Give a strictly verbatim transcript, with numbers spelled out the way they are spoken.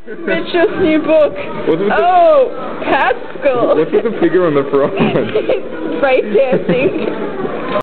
Mitchell's new book. What's with oh, Pascal. The, what's with the figure on the front? Break dancing.